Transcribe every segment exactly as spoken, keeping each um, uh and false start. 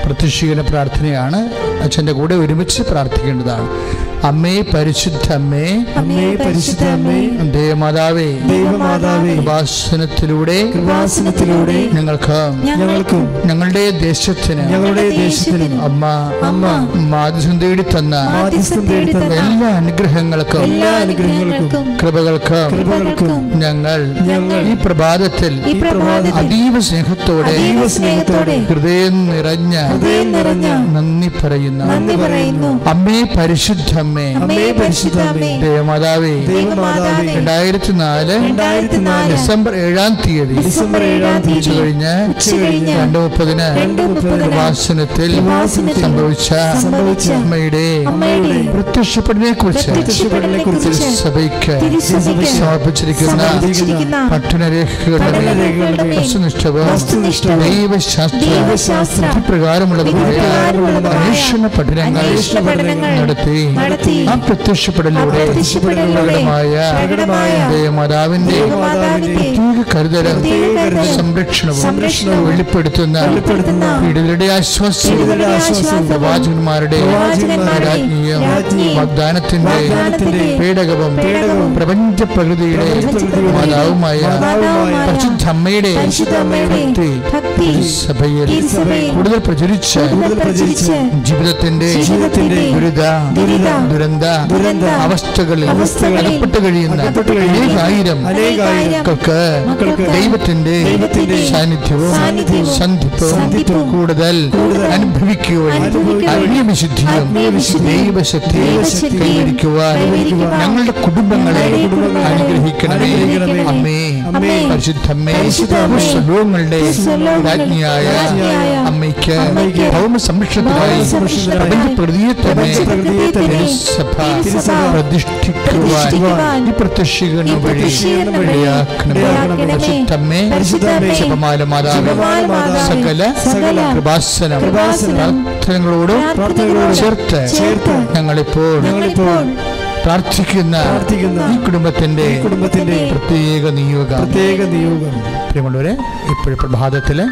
പ്രത്യക്ഷീകരണ പ്രാർത്ഥനയാണ്. അച്ഛൻ്റെ കൂടെ ഒരുമിച്ച് പ്രാർത്ഥിക്കേണ്ടതാണ്. അമ്മേ പരിശുദ്ധ അമ്മേ, അമ്മേ പരിശുദ്ധ അമ്മേ, ദേവമാതാവേ, ദൈവമാതാവേ, കൃപാസനത്തിലൂടെ കൃപാസനത്തിലൂടെ ഞങ്ങൾക്ക് ഞങ്ങൾക്കും ഞങ്ങളുടെ ദേശത്തിന് ഞങ്ങളുടെ ദേശത്തിനും അമ്മ അമ്മ മാധ്യസ്ഥം തേടി തന്ന മാധ്യസ്ഥം തേടി തന്ന എല്ലാ അനുഗ്രഹങ്ങൾക്കും എല്ലാ അനുഗ്രഹങ്ങൾക്കും കൃപകൾക്കും കൃപകൾക്കും ഞങ്ങൾ ഞങ്ങൾ ഈ പ്രഭാതത്തിൽ ഈ പ്രഭാതത്തിൽ അതീവ സ്നേഹത്തോടെ അതീവ സ്നേഹത്തോടെ ഹൃദയം നിറഞ്ഞ ഹൃദയം നിറഞ്ഞ നന്ദി പറയുന്നു. നന്ദി പറയുന്നു. അമ്മേ പരിശുദ്ധ അമ്മേ, അമ്മേ പരിശുദ്ധ അമ്മേ, ദേവമാതാവേ, ദൈവമാതാവേ, രണ്ടായിരത്തി നാല് രണ്ടായിരത്തി നാല് ഡിസംബർ ഏഴാം തീയതി ഡിസംബർ ഏഴാം തീയതി കഴിഞ്ഞ് ഉച്ചകഴിഞ്ഞ് രണ്ട് മുപ്പതിന് രണ്ട് മുപ്പതിന് കൃപാസനത്തിൽ കൃപാസനത്തിൽ സംഭവിച്ച സംഭവിച്ച അമ്മയുടെ അമ്മയുടെ പ്രത്യക്ഷപ്പെടലിനെ കുറിച്ച് പ്രത്യക്ഷപ്പെടലിനെക്കുറിച്ച് സഭയ്ക്ക് തിരുസഭയ്ക്ക് സമർപ്പിച്ചിരിക്കുന്ന സമർപ്പിച്ചിരിക്കുന്ന പഠനരേഖകളുടെ പഠനരേഖകളുടെ വസ്തുനിഷ്ഠവും വസ്തുനിഷ്ഠവും ദൈവശാസ്ത്ര ദൈവശാസ്ത്ര പ്രകാരമുള്ളതുമായ വിധിപ്രകാരമുള്ളതുമായ അന്വേഷണ പഠനങ്ങൾ അന്വേഷണ പഠനങ്ങൾ നടത്തി നടത്തി ആ പ്രത്യക്ഷപ്പെടലിലൂടെ പ്രത്യക്ഷപ്പെടലിലൂടെ പ്രകടമായ ദേവമാതാവിന്റെ ദേവമാതാവിന്റെ പ്രത്യേക കരുതലും പ്രത്യേക കരുതലും സംരക്ഷണവും സംരക്ഷണവും വെളിപ്പെടുത്തുന്ന വെളിപ്പെടുത്തുന്ന പീഡിതരുടെ ആശ്വാസവും പീഡിതരുടെ ആശ്വാസവും പ്രവാചകന്മാരുടെ പ്രവാചകന്മാരുടെ രാജ്ഞിയും രാജ്ഞിയും വാഗ്ദാനത്തിന്റെ വാഗ്ദാനത്തിന്റെ പേടകവും പേടകവും പ്രപഞ്ച പ്രകൃതിയുടെ പ്രപഞ്ചപ്രകൃതിയുടെ മാതാവുമായ മാതാവുമായ പരിശുദ്ധ അമ്മയുടെ പരിശുദ്ധ അമ്മയുടെ ഭക്തി ഭക്തി സഭയിൽ തിരുസഭയിൽ കൂടുതൽ പ്രചരിച്ച് കൂടുതൽ പ്രചരിച്ച് ജീവിതത്തിന്റെ ജീവിതത്തിന്റെ ദുരിത ദുരിത ദുരന്ത ദുരന്ത അവസ്ഥകളിൽ അവസ്ഥകളിൽ അകപ്പെട്ട് കഴിയുന്ന അകപ്പെട്ട് കഴിയുന്ന അനേകായിരം അനേകായിരം മക്കൾക്ക് മക്കൾക്ക് ദൈവത്തിന്റെ ദൈവത്തിന്റെ സാന്നിധ്യവും സാന്നിധ്യവും സന്ധിപ്പവും സന്ധിപ്പവും കൂടുതൽ കൂടുതൽ അനുഭവിക്കുകയും അനുഭവിക്കുകയും ആത്മീയവിശുദ്ധിയും ആത്മീയവിശുദ്ധിയും ദൈവശക്തിയും ദൈവശക്തിയും കൈവരിക്കുവാൻ കൈവരിക്കുവാൻ ഞങ്ങളുടെ കുടുംബങ്ങളെ ഞങ്ങളുടെ കുടുംബങ്ങളെ അനുഗ്രഹിക്കണമേ. അനുഗ്രഹിക്കണമേ. അമ്മേ അമ്മേ, പരിശുദ്ധമ്മേ, പരിശുദ്ധ അമ്മേ, സർവ്വങ്ങളുടെ സർവ്വങ്ങളുടെ രാജ്ഞിയായ രാജ്ഞിയായ അമ്മയ്ക്ക് അമ്മയ്ക്ക് ഭൗമ സംരക്ഷണത്തിനായി ഭൗമ സംരക്ഷണത്തിനായി പ്രപഞ്ച പ്രകൃതിയെ തന്നെ പ്രപഞ്ചപ്രകൃതിയെ തന്നെ തിരുസഭ തിരുസഭ പ്രതിഷ്ഠിക്കുവാൻ പ്രതിഷ്ഠിക്കുവാൻ ഈ പ്രത്യക്ഷീകരണം വഴി പ്രത്യക്ഷീകരണം വഴി ഇടയാക്കണമേ. ഇടയാക്കണമേ. പരിശുദ്ധമ്മേ, പരിശുദ്ധമ്മേ, ജപമാല മാതാവേ, ജപമാല മാതാവേ, സകല സകല കൃപാസനം കൃപാസനം പ്രാർത്ഥനകളോടും പ്രാർത്ഥനകളോടും ചേർത്ത് ചേർത്ത് ഞങ്ങളിപ്പോൾ ഞങ്ങളിപ്പോൾ പ്രാർത്ഥിക്കുന്ന പ്രാർത്ഥിക്കുന്ന ഈ കുടുംബത്തിന്റെ ഈ കുടുംബത്തിന്റെ പ്രത്യേക നിയോഗം. പ്രത്യേക നിയോഗം. പ്രിയമുള്ളവരെ, ഇപ്പോഴും പ്രഭാതത്തില്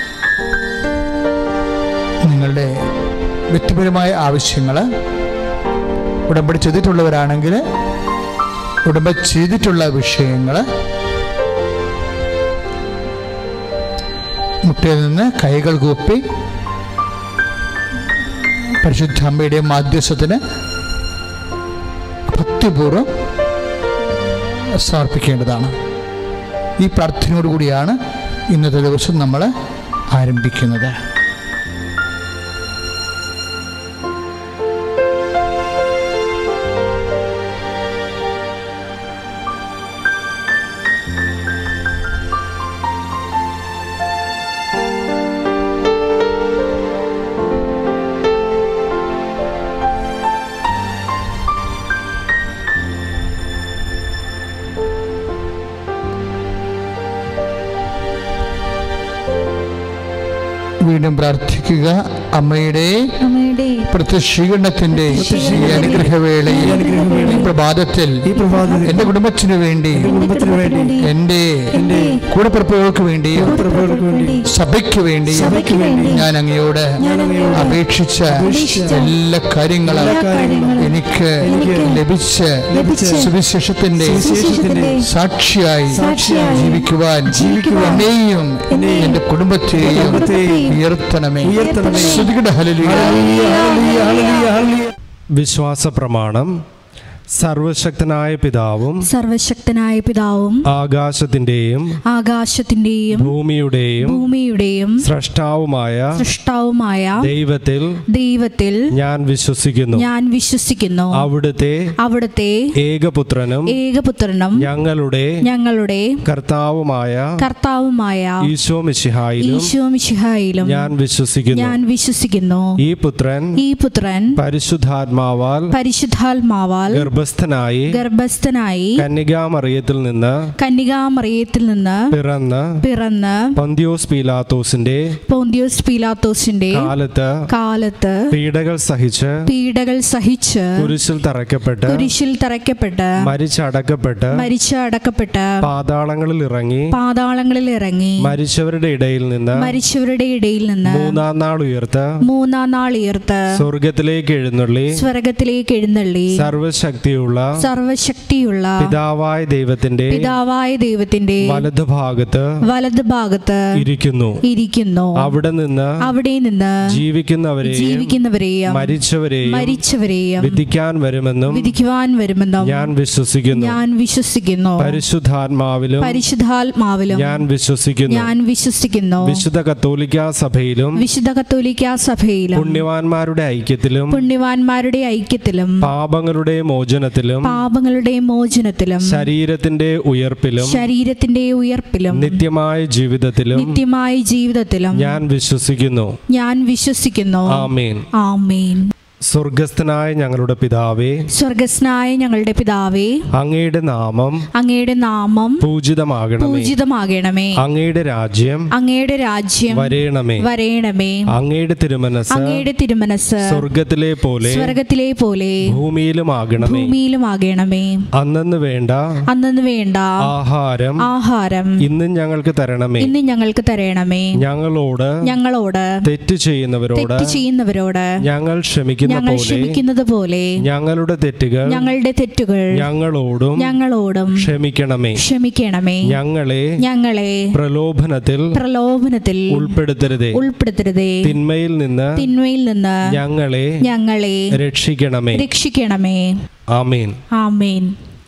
നിങ്ങളുടെ വ്യക്തിപരമായ ആവശ്യങ്ങൾ ഉടമ്പടി ചെയ്തിട്ടുള്ളവരാണെങ്കിൽ ഉടമ്പടി ചെയ്തിട്ടുള്ള വിഷയങ്ങൾ മുട്ടയിൽ നിന്ന് കൈകൾ കൂപ്പി പരിശുദ്ധ അമ്മയുടെ മാധ്യസ്ഥത്തിന് ഭക്തിപൂർവ്വം സമർപ്പിക്കേണ്ടതാണ്. ഈ പ്രാർത്ഥനയോടുകൂടിയാണ് ഇന്നത്തെ ദിവസം നമ്മൾ ആരംഭിക്കുന്നത്. വീണ്ടും പ്രാർത്ഥിക്കുക. അമ്മയുടെ പ്രത്യക്ഷീകരണത്തിന്റെ ഈ അനുഗ്രഹവേളയിൽ ഈ പ്രഭാതത്തിൽ എന്റെ കുടുംബത്തിനു വേണ്ടി, എന്റെ കൂടപ്പിറപ്പുകൾക്ക് വേണ്ടിയും സഭയ്ക്ക് വേണ്ടിയും ഞാൻ അങ്ങയോട് അപേക്ഷിച്ച എല്ലാ കാര്യങ്ങളും എനിക്ക് ലഭിച്ച് സുവിശേഷത്തിന്റെ സാക്ഷിയായി ജീവിക്കുവാൻ എന്നെയും എന്റെ കുടുംബത്തെയും ഉയർത്തണമേ. വിശ്വാസ പ്രമാണം. സർവശക്തനായ പിതാവും സർവശക്തനായ പിതാവും ആകാശത്തിന്റെയും ആകാശത്തിന്റെയും ഭൂമിയുടെയും ഭൂമിയുടെയും സ്രഷ്ടാവുമായ സൃഷ്ടാവുമായ ദൈവത്തിൽ ദൈവത്തിൽ ഞാൻ വിശ്വസിക്കുന്നു. ഞാൻ വിശ്വസിക്കുന്നു. അവിടുത്തെ അവിടുത്തെ ഏകപുത്രനും ഏകപുത്രനും ഞങ്ങളുടെ ഞങ്ങളുടെ കർത്താവുമായ കർത്താവുമായ ഈശോ മിശിഹായിലും ഈശോ മിശിഹായിലും ഞാൻ വിശ്വസിക്കുന്നു. ഞാൻ വിശ്വസിക്കുന്നു. ഈ പുത്രൻ ഈ പുത്രൻ പരിശുദ്ധാത്മാവാൽ പരിശുദ്ധാത്മാവാൽ ഗർഭസ്ഥനായി ഗർഭസ്ഥനായി കന്യകാമറിയത്തിൽ നിന്ന് കന്യകാമറിയത്തിൽ നിന്ന് പിറന്ന് പിറന്ന് പൊന്തിയോസ് പീലാത്തോസിന്റെ പോന്തിയോസ് പീലാത്തോസിന്റെ കാലത്ത് കാലത്ത് പീഡകൾ സഹിച്ച് പീഡകൾ സഹിച്ച് കുരിശിൽ തറയ്ക്കപ്പെട്ട് കുരിശിൽ തറയ്ക്കപ്പെട്ട് മരിച്ചടക്കപ്പെട്ട് മരിച്ച് അടക്കപ്പെട്ട് പാതാളങ്ങളിൽ ഇറങ്ങി പാതാളങ്ങളിൽ ഇറങ്ങി മരിച്ചവരുടെ ഇടയിൽ നിന്ന് മരിച്ചവരുടെ ഇടയിൽ നിന്ന് മൂന്നാം നാൾ ഉയർത്ത് മൂന്നാം നാൾ ഉയർത്ത് സ്വർഗത്തിലേക്ക് എഴുന്നള്ളി സ്വർഗത്തിലേക്ക് എഴുന്നള്ളി സർവശക്തിയുള്ള സർവശക്തിയുള്ള പിതാവായ ദൈവത്തിന്റെ പിതാവായ ദൈവത്തിന്റെ വലതുഭാഗത്ത് വലതുഭാഗത്ത് ഇരിക്കുന്നു ഇരിക്കുന്നു അവിടെ നിന്ന് അവിടെ നിന്ന് ജീവിക്കുന്നവരെയും ജീവിക്കുന്നവരെയും മരിച്ചവരെയും മരിച്ചവരെയും വിധിക്കാൻ വരുമെന്നും വിധിക്കുവാൻ വരുമെന്നും ഞാൻ വിശ്വസിക്കുന്നു. ഞാൻ വിശ്വസിക്കുന്നു. പരിശുദ്ധാത്മാവിലും പരിശുദ്ധാത്മാവിലും ഞാൻ വിശ്വസിക്കുന്നു. ഞാൻ വിശ്വസിക്കുന്നു. വിശുദ്ധ കത്തോലിക്കാ സഭയിലും വിശുദ്ധ കത്തോലിക്കാ സഭയിലും പുണ്യവാന്മാരുടെ ഐക്യത്തിലും പുണ്യവാന്മാരുടെ ഐക്യത്തിലും പാപങ്ങളുടെ മോചനത്തിലും പാപങ്ങളുടെ മോചനത്തിലും ശരീരത്തിന്റെ ഉയർപ്പിലും ശരീരത്തിന്റെ ഉയർപ്പിലും നിത്യമായ ജീവിതത്തിലും നിത്യമായ ജീവിതത്തിലും ഞാൻ വിശ്വസിക്കുന്നു. ഞാൻ വിശ്വസിക്കുന്നു. ആമേൻ. ആമേൻ. സ്വർഗസ്ഥനായ ഞങ്ങളുടെ പിതാവേ, സ്വർഗസ്നായ ഞങ്ങളുടെ പിതാവേ, അങ്ങയുടെ നാമം അങ്ങയുടെ നാമം പൂജിതമാകണമേ. പൂജിതമാകണമേ. അങ്ങയുടെ രാജ്യം അങ്ങയുടെ രാജ്യം വരേണമേ. വരേണമേ. അങ്ങയുടെ തിരുമനസ് അങ്ങയുടെ തിരുമനസ് സ്വർഗത്തിലെ പോലെ സ്വർഗത്തിലെ പോലെ ഭൂമിയിലുമാകണമേ. ഭൂമിയിലുമാകണമേ. അന്നന്ന് വേണ്ട അന്നന്ന് വേണ്ട ആഹാരം ആഹാരം ഇന്നും ഞങ്ങൾക്ക് തരണമേ. ഇന്ന് ഞങ്ങൾക്ക് തരണമേ. ഞങ്ങളോട് ഞങ്ങളോട് തെറ്റ് ചെയ്യുന്നവരോട് തെറ്റ് ചെയ്യുന്നവരോട് ഞങ്ങൾ ക്ഷമിക്കുന്ന ഞങ്ങൾ ക്ഷമിക്കുന്നത് പോലെ ഞങ്ങളുടെ തെറ്റുകൾ ഞങ്ങളുടെ തെറ്റുകൾ ഞങ്ങളോടും ഞങ്ങളോടും ക്ഷമിക്കണമേ. ക്ഷമിക്കണമേ. ഞങ്ങളെ ഞങ്ങളെ പ്രലോഭനത്തിൽ പ്രലോഭനത്തിൽ ഉൾപ്പെടുത്തരുതേ. ഉൾപ്പെടുത്തരുതേ. തിന്മയിൽ നിന്ന് തിന്മയിൽ നിന്ന് ഞങ്ങളെ ഞങ്ങളെ രക്ഷിക്കണമേ. രക്ഷിക്കണമേ. ആമേൻ. ആമേൻ.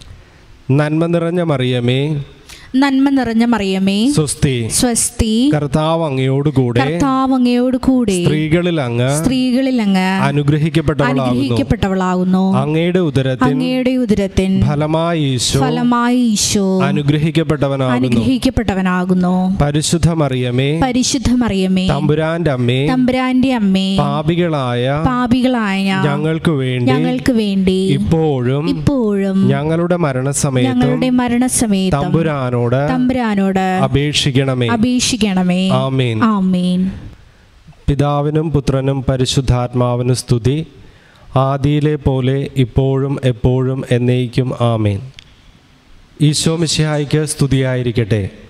നന്മ നിറഞ്ഞ മറിയമേ, നന്മ നിറഞ്ഞ മറിയമേ, സ്വസ്തി, സ്വസ്തി, കർത്താവ് അങ്ങയോടുകൂടെ കർത്താവ് അങ്ങയോട് കൂടെ സ്ത്രീകളിൽ അങ്ങ് സ്ത്രീകളിൽ അങ്ങ് അനുഗ്രഹിക്കപ്പെട്ടവളാകുന്നു. അനുഗ്രഹിക്കപ്പെട്ടവളാകുന്നു. അങ്ങയുടെ ഉദരത്തിൻ അങ്ങയുടെ ഉദരത്തിൻ ഫലമായി ഈശോ ഫലമായി ഈശോ അനുഗ്രഹിക്കപ്പെട്ടവനാകുന്നു. അനുഗ്രഹിക്കപ്പെട്ടവനാകുന്നു. പരിശുദ്ധ മറിയമേ, പരിശുദ്ധ മറിയമേ, തമ്പുരാന്റെ അമ്മേ, തമ്പുരാന്റെ അമ്മേ, പാപികളായ പാപികളായ ഞങ്ങൾക്ക് വേണ്ടി ഞങ്ങൾക്ക് വേണ്ടി ഇപ്പോഴും ഇപ്പോഴും ഞങ്ങളുടെ മരണസമയത്തും ഞങ്ങളുടെ മരണസമയത്തും തമ്പുരാനോട് തമ്പുരാനോട് അപേക്ഷിക്കണമേ. അപേക്ഷിക്കണമേ. ആമേൻ. ആമേൻ. പിതാവിനും പുത്രനും പരിശുദ്ധാത്മാവിനും സ്തുതി, ആദിയിലെ പോലെ ഇപ്പോഴും എപ്പോഴും എന്നേക്കും ആമേൻ. ഈശോ മിശിഹായ്ക്ക് സ്തുതിയായിരിക്കട്ടെ.